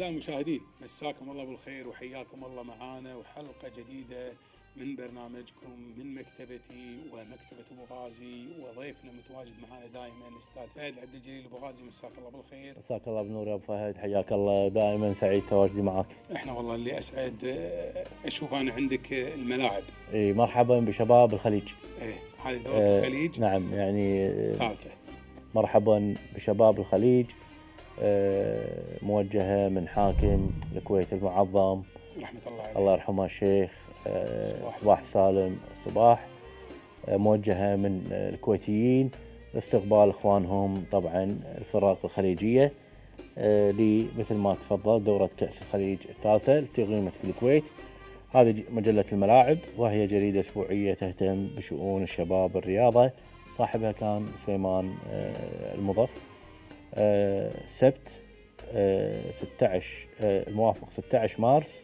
أعزائي المشاهدين، مساكم الله بالخير وحياكم الله معانا وحلقة جديدة من برنامجكم من مكتبتي ومكتبة أبو غازي. وضيفنا متواجد معانا دائما الأستاذ فهد عبد الجليل أبو غازي. مساك الله بالخير. مساك الله بالنور يا أبو فهد، حياك الله، دائما سعيد تواجدي معك. احنا والله اللي أسعد أشوف أنا عندك الملاعب. إيه، مرحبا بشباب الخليج. إيه، هذه دورة الخليج. نعم، يعني ثالثة. مرحبا بشباب الخليج، موجهة من حاكم الكويت المعظم رحمة الله عليه، الله يرحمه الشيخ صباح سالم الصباح. موجهة من الكويتيين لاستقبال إخوانهم طبعا الفرق الخليجية مثل ما تفضل دورة كأس الخليج الثالثة التي أقيمت في الكويت. هذه مجلة الملاعب، وهي جريدة أسبوعية تهتم بشؤون الشباب الرياضة. صاحبها كان سليمان المضف. سبت 16 الموافق 16 مارس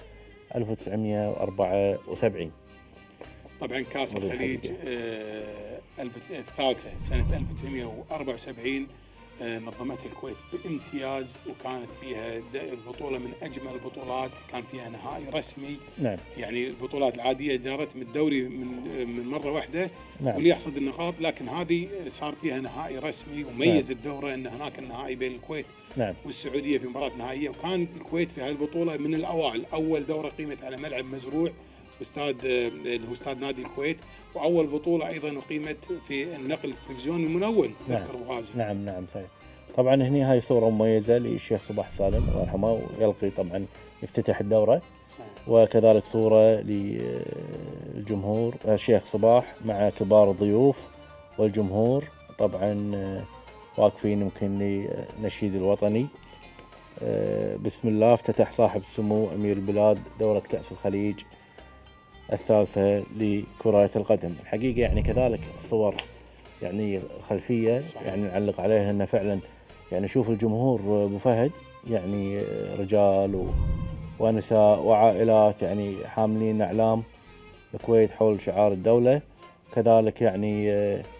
1974. طبعا كأس الخليج الثالثة سنة 1974 نظمتها الكويت بامتياز، وكانت فيها البطولة من أجمل البطولات، كان فيها نهائي رسمي. نعم. يعني البطولات العادية جارت من الدوري من مرة واحدة. نعم. واللي يحصد النقاط، لكن هذه صار فيها نهائي رسمي، وميز نعم. الدورة أن هناك النهائي بين الكويت نعم. والسعودية في مباراة نهائية. وكانت الكويت في هذه البطولة من الأوائل، أول دورة قيمت على ملعب مزروع اللي هو استاد نادي الكويت، واول بطوله ايضا اقيمت في النقل التلفزيوني المنون. تذكر ابو غازي. نعم صحيح. طبعا هني هاي صوره مميزه للشيخ صباح سالم الله يرحمه، ويلقي طبعا يفتتح الدوره. صحيح. وكذلك صوره للجمهور الشيخ صباح مع كبار الضيوف والجمهور طبعا واقفين يمكن لنشيد الوطني. بسم الله. افتتح صاحب السمو امير البلاد دوره كاس الخليج الثالثة لكرة القدم. الحقيقة يعني كذلك الصور يعني الخلفية. صحيح. يعني نعلق عليها أن فعلا يعني شوف الجمهور أبو فهد، يعني رجال ونساء وعائلات يعني حاملين أعلام الكويت حول شعار الدولة. كذلك يعني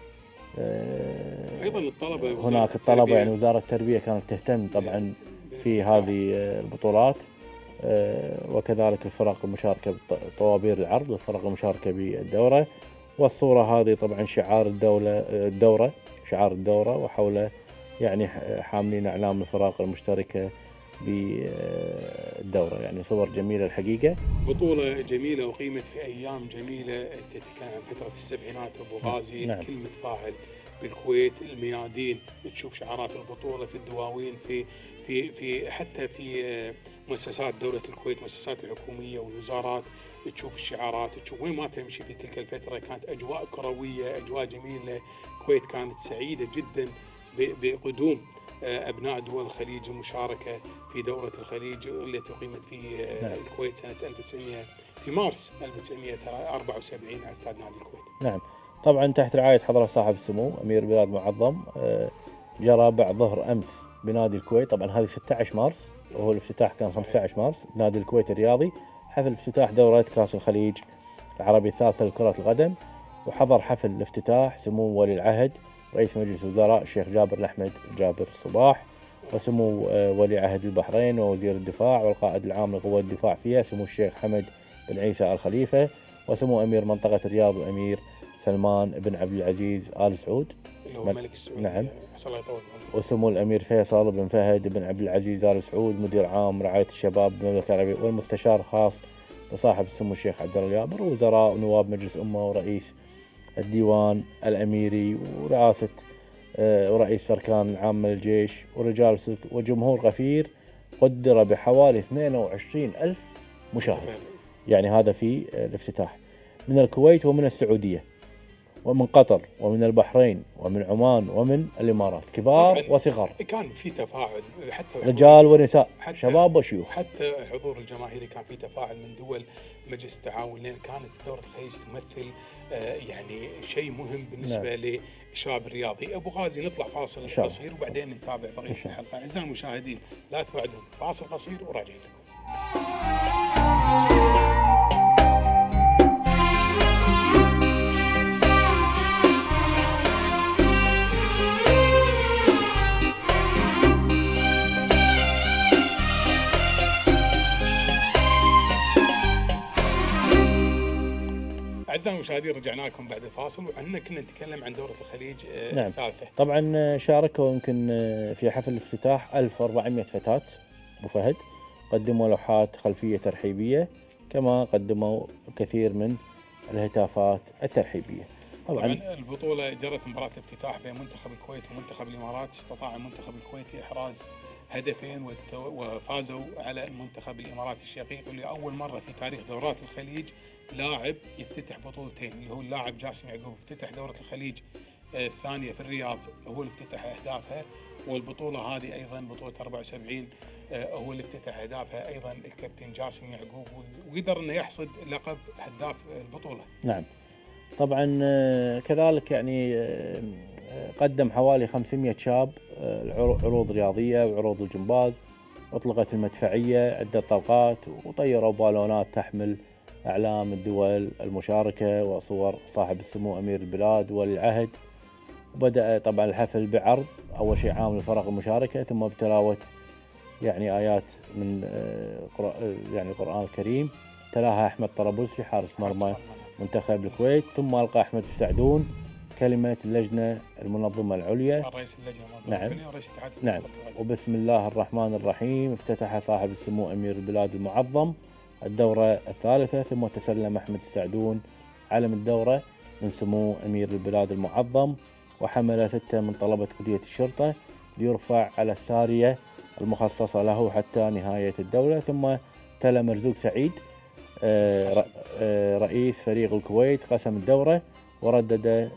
أيضا الطلبة، هناك الطلبة يعني وزارة التربية كانت تهتم طبعا في هذه البطولات. وكذلك الفرق المشاركة بطوابير العرض والفرق المشاركة بالدورة. والصورة هذه طبعا شعار الدورة شعار الدورة، وحوله يعني حاملين أعلام الفرق المشتركة بالدورة. يعني صور جميلة الحقيقة، بطولة جميلة أقيمت في أيام جميلة تتكلم عن فترة السبعينات أبو غازي. نعم. الكل متفاعل بالكويت، الميادين تشوف شعارات البطولة في الدواوين، في حتى في مؤسسات دولة الكويت، مؤسسات الحكومية والوزارات، تشوف الشعارات، تشوف وين ما تمشي في تلك الفترة. كانت أجواء كروية، أجواء جميلة. الكويت كانت سعيدة جدا بقدوم أبناء دول الخليج المشاركة في دورة الخليج التي أقيمت في الكويت سنة 1900 في مارس 1974 على استاد نادي الكويت. نعم. طبعا تحت رعاية حضرة صاحب السمو أمير البلاد معظم. جرى بعد ظهر أمس بنادي الكويت، طبعا هذه 16 مارس وهو الافتتاح كان 15 مارس بنادي الكويت الرياضي، حفل افتتاح دورة كأس الخليج العربي الثالثة لكرة القدم. وحضر حفل الافتتاح سمو ولي العهد رئيس مجلس الوزراء الشيخ جابر الأحمد جابر صباح، وسمو ولي عهد البحرين ووزير الدفاع والقائد العام لقوات الدفاع فيها سمو الشيخ حمد بن عيسى الخليفة، وسمو أمير منطقة الرياض الأمير سلمان بن عبد العزيز آل سعود اللي هو ملك السعودية. نعم. الله يطول عمره. وسمو الأمير فيصل بن فهد بن عبد العزيز آل سعود مدير عام رعاية الشباب بالمملكة العربية، والمستشار خاص لصاحب السمو الشيخ عبد الله اليابر، ووزراء ونواب مجلس أمة ورئيس الديوان الأميري ورئاسة ورئيس أركان العامة للجيش ورجال سلك وجمهور غفير قدر بحوالي 22,000 مشاهد. يعني هذا في الافتتاح من الكويت ومن السعودية ومن قطر ومن البحرين ومن عمان ومن الإمارات، كبار وصغار. كان في تفاعل حتى رجال ونساء، شباب وشيوخ. حتى الحضور الجماهيري كان في تفاعل من دول مجلس التعاون، لأن كانت دورة الخليج تمثل يعني شيء مهم بالنسبة للشباب الرياضي. أبو غازي نطلع فاصل قصير وبعدين نتابع بقية الحلقة. أعزائي المشاهدين لا تبعدون، فاصل قصير وراجعين لكم. أعزائي المشاهدين رجعنا لكم بعد الفاصل، وعندنا كنا نتكلم عن دورة الخليج نعم. الثالثة. طبعا شاركوا يمكن في حفل الافتتاح 1400 فتاة أبو فهد، قدموا لوحات خلفية ترحيبية، كما قدموا كثير من الهتافات الترحيبية. طبعا البطولة جرت مباراة الافتتاح بين منتخب الكويت ومنتخب الإمارات. استطاع المنتخب الكويتي إحراز هدفين وفازوا على المنتخب الإماراتي الشقيق، واللي أول مرة في تاريخ دورات الخليج لاعب يفتتح بطولتين، اللي هو اللاعب جاسم يعقوب افتتح دورة الخليج الثانية في الرياض، هو اللي افتتح أهدافها، والبطولة هذه أيضا بطولة 74 هو اللي افتتح أهدافها أيضا الكابتن جاسم يعقوب، وقدر أنه يحصد لقب هداف البطولة. نعم. طبعا كذلك يعني قدم حوالي 500 شاب عروض رياضية وعروض الجمباز، أطلقت المدفعية عدة طلقات، وطيروا بالونات تحمل أعلام الدول المشاركة وصور صاحب السمو أمير البلاد والعهد. وبدأ طبعا الحفل بعرض أول شيء عام الفرق المشاركة، ثم بتلاوة يعني آيات من يعني القرآن الكريم، تلاها أحمد طرابلسي حارس مرمى منتخب الكويت، ثم ألقى أحمد السعدون كلمة اللجنة المنظمة العليا، رئيس اللجنة المنظمة العليا ورئيس اتحاد. نعم. وبسم الله الرحمن الرحيم افتتح صاحب السمو أمير البلاد المعظم الدورة الثالثة، ثم تسلم أحمد السعدون علم الدورة من سمو أمير البلاد المعظم، وحمل 6 من طلبة كلية الشرطة ليرفع على السارية المخصصة له حتى نهاية الدولة. ثم تلا مرزوق سعيد رئيس فريق الكويت قسم الدورة، وردده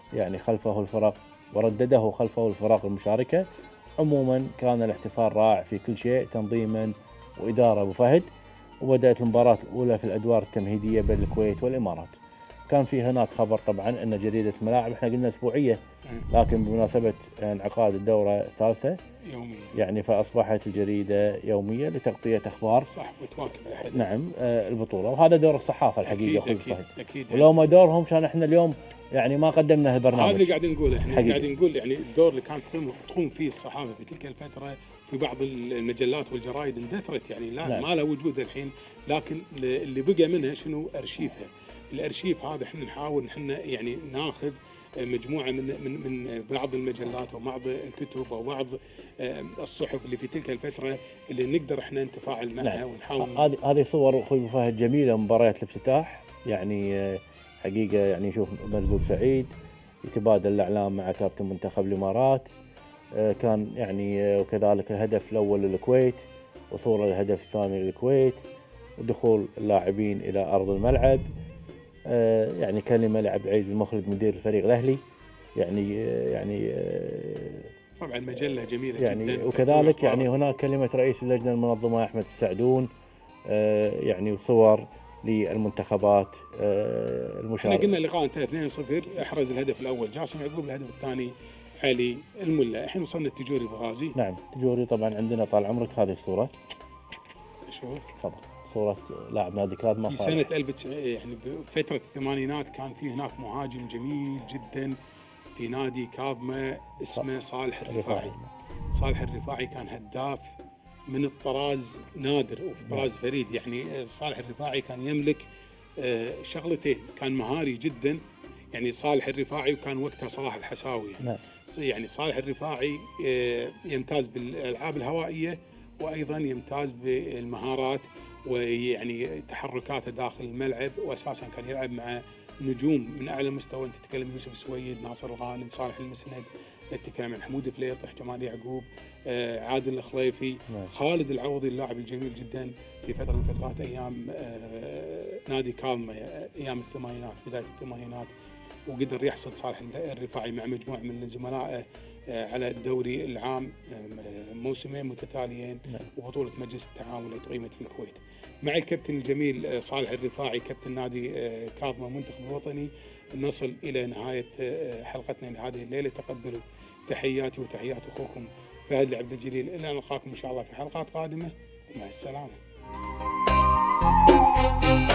خلفه الفرق المشاركة. عموما كان الاحتفال رائع في كل شيء، تنظيما وإدارة أبو فهد. وبدأت المباراة الأولى في الأدوار التمهيدية بين الكويت والإمارات. كان في هناك خبر طبعا أن جريدة الملاعب، احنا قلنا أسبوعية، لكن بمناسبة انعقاد الدورة الثالثة يومية، يعني فأصبحت الجريدة يومية لتغطية أخبار صح وتواكب الحدث. نعم البطولة، وهذا دور الصحافة الحقيقة أخوي فهد. أكيد. ولو ما دورهم كان احنا اليوم يعني ما قدمنا هالبرنامج. هذا اللي قاعدين نقوله، احنا قاعدين نقول يعني الدور اللي كانت تقوم فيه الصحافة في تلك الفترة في بعض المجلات والجرائد اندثرت، يعني لا نعم. ما له وجود الحين، لكن اللي بقى منها شنو؟ أرشيفها. الأرشيف هذا احنا نحاول يعني ناخذ مجموعة من بعض المجلات وبعض الكتب وبعض الصحف اللي في تلك الفترة اللي نقدر احنا نتفاعل معها. نعم. ونحاول. هذه صور أخوي فهد جميلة، مباريات الافتتاح يعني حقيقة، يعني شوف مرزوق سعيد يتبادل الأعلام مع كابتن منتخب الإمارات، كان يعني وكذلك الهدف الأول للكويت، وصورة الهدف الثاني للكويت، ودخول اللاعبين إلى أرض الملعب، يعني كلمة لعبد العزيز المخلد مدير الفريق الأهلي، يعني طبعا مجلة جميلة يعني جدا. وكذلك يعني هناك كلمة رئيس اللجنة المنظمة أحمد السعدون، يعني وصور للمنتخبات المشاركة. احنا قلنا اللقاء انتهى 2-0، احرز الهدف الاول جاسم يعقوب، الهدف الثاني علي الملا. الحين وصلنا التجوري بغازي. نعم تجوري طبعا عندنا طال عمرك هذه الصورة، شوف تفضل، صورة لاعب نادي كاظمة في سنة 1900 يعني بفترة الثمانينات كان في هناك مهاجم جميل جدا في نادي كاظمة اسمه صالح الرفاعي. صالح الرفاعي كان هداف من الطراز نادر وفي طراز فريد. يعني صالح الرفاعي كان يملك شغلتين، كان مهاري جدا يعني صالح الرفاعي، وكان وقتها صلاح الحساوي يعني. يعني صالح الرفاعي يمتاز بالألعاب الهوائية، وأيضا يمتاز بالمهارات ويعني تحركاته داخل الملعب، وأساسا كان يلعب مع نجوم من أعلى مستوى. أنت تتكلم يوسف السويد، ناصر الغانم، صالح المسند، تتكلم عن حمود فليطح، جمال يعقوب، عادل الخليفي، خالد العوضي اللاعب الجميل جدا في فترة من فترات أيام نادي كاظمة أيام الثمانينات بداية الثمانينات. وقدر يحصد صالح الرفاعي مع مجموعة من زملائه على الدوري العام موسمين متتاليين وبطولة مجلس التعاون اللي أقيمت في الكويت مع الكابتن الجميل صالح الرفاعي كابتن نادي كاظمة المنتخب الوطني. نصل إلى نهاية حلقتنا هذه الليلة. تقبلوا تحياتي وتحيات أخوكم فهد العبد الجليل، إلى أن نلقاكم إن شاء الله في حلقات قادمة، ومع السلامة.